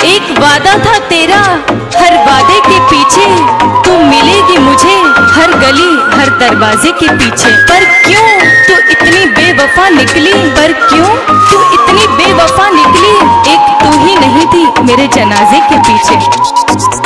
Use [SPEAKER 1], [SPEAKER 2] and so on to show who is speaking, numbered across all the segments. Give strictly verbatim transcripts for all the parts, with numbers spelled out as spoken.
[SPEAKER 1] एक वादा था तेरा, हर वादे के पीछे तू मिलेगी मुझे, हर गली हर दरवाजे के पीछे। पर क्यों तू इतनी बेवफा निकली, पर क्यों तू इतनी बेवफा निकली, एक तू ही नहीं थी मेरे जनाजे के पीछे।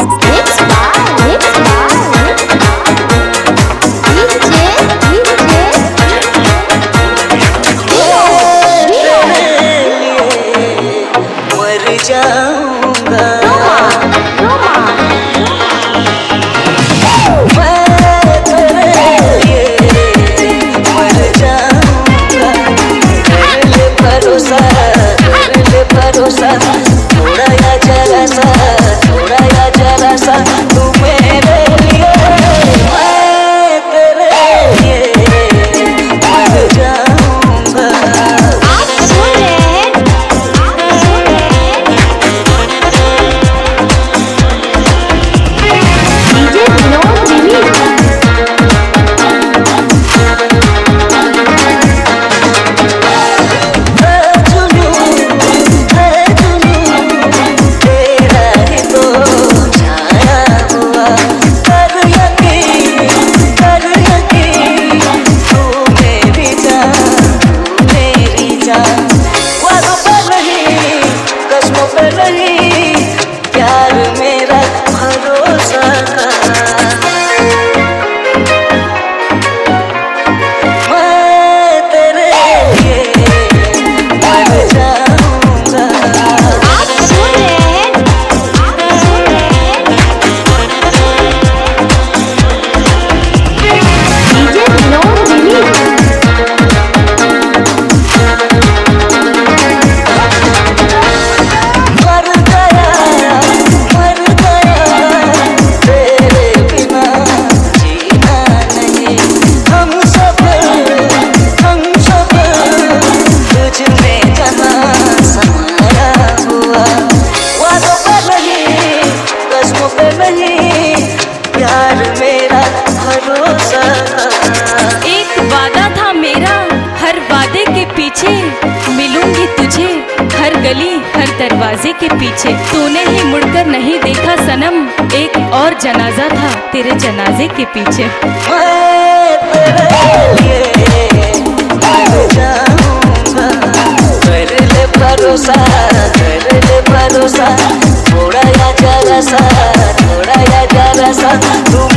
[SPEAKER 2] थोड़ा या जरा सा, थोड़ा या जरा सा तू मेरे लिए, मैं तेरे लिए मर जाऊंगा। आप सुन रहे हैं, आप सुन रहे हैं डीजे विनोद रिमिक्स। प्यार मेरा भरोसा का, मैं तेरे लिए मर जाऊंगा। आप सुन रहे हैं, आप सुन रहे हैं डीजे विनोद रिमिक्स। प्यार मेरा भरोसा,
[SPEAKER 1] एक वादा था मेरा, हर वादे के पीछे मिलूंगी तुझे, हर गली हर दरवाजे के पीछे। तूने ही मुड़कर नहीं देखा सनम, एक और जनाजा था तेरे जनाजे के पीछे।
[SPEAKER 2] मैं तेरे लिए मर जाऊंगा। कर ले भरोसा, कर ले भरोसा, थोड़ा या जरा सा, थोड़ा या जरा सा तू